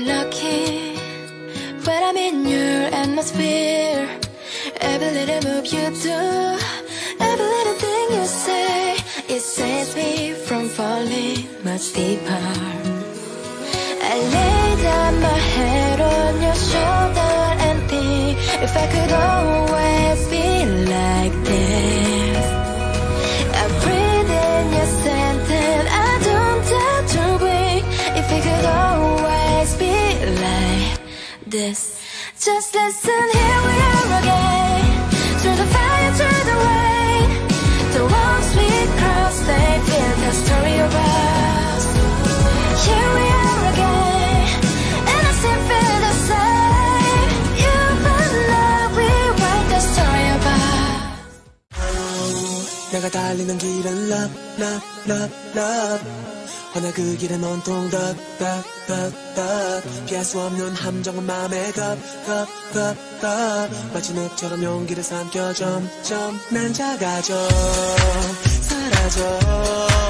lucky when I'm in your atmosphere. Every little move you do, every little thing you say, it saves me from falling much deeper. I lay down my head on your shoulder and think, if I could always be like this. I breathe in your scent and I don't dare to blink. If we could always be like this. Just listen, here we are again. Through the fire, through the rain. The walls we cross, they feel the story of us. Here we are again, and I still feel the same. You and I, we write the story of us. 내가 달리는 길은 love, love, love, love. 허나 그 길은 온통 love, love, love, love. 피할 수 없는 함정은 맘에 겁, 겁, 겁, 겁. 마치 늪처럼 용기를 삼켜 점점 난 작아져 사라져.